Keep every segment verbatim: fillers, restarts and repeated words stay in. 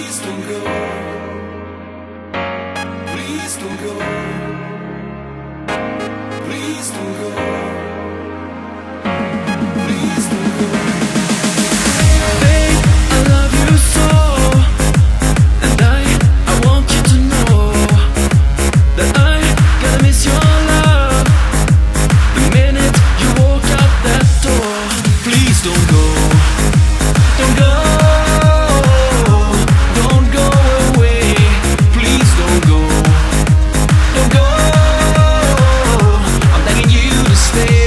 Please don't go. Please don't go. Please don't go. Please don't go. Babe, I love you so, and I, I want you to know that I gotta miss your love the minute you walk out that door. Please don't go, don't go, don't go away. Please don't go, don't go. I'm begging you to stay.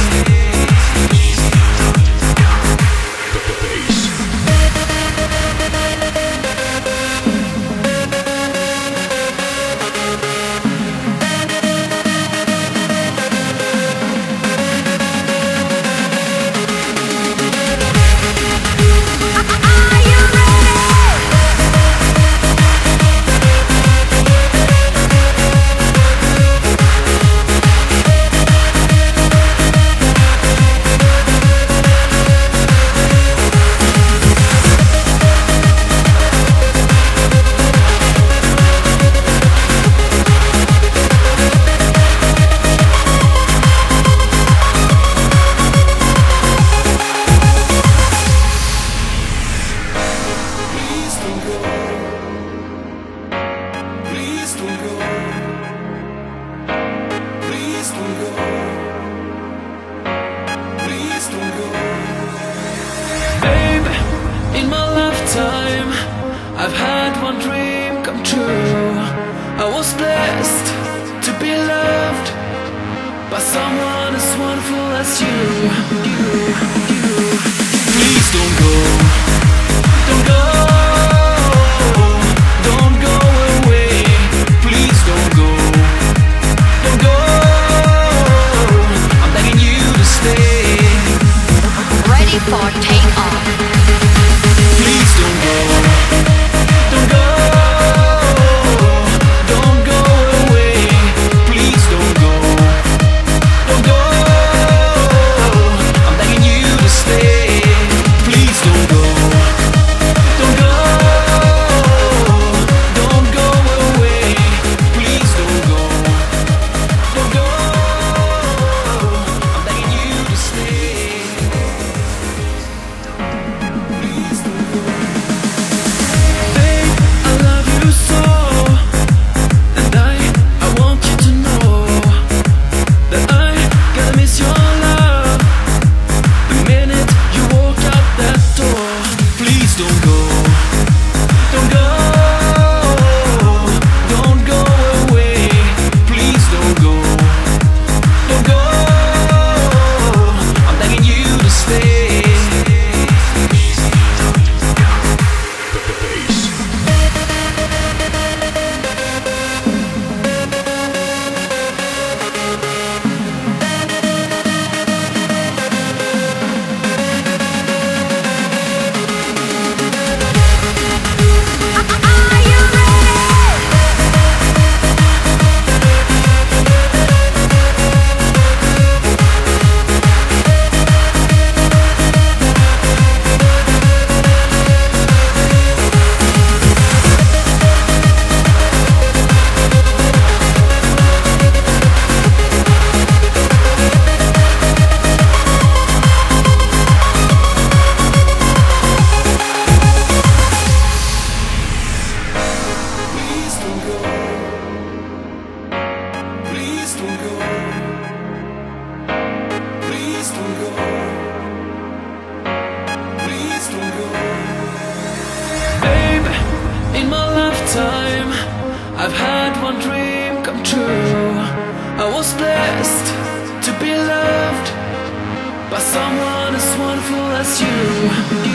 Babe, in my lifetime, I've had one dream come true. I was blessed to be loved by someone as wonderful as you. You, you. Please don't go, don't go, don't go away. Please don't go, don't go. I'm begging you to stay. Ready for takeoff. Please don't go, don't go, don't go away. Please don't go, don't go. I'm begging you to stay. Please don't go, don't go, don't go away. Please don't go, don't go. I'm begging you to stay. Babe, I love you so, and I, I want you to know that I gotta miss your love the minute you walk out that door. Please don't go, don't go, don't go away. Please don't go, don't go. I'm begging you to stay. Please don't go. Please don't go. Please don't go. Please don't go. Babe, in my lifetime, I've had one dream come true. I was blessed to be loved by someone as wonderful as you.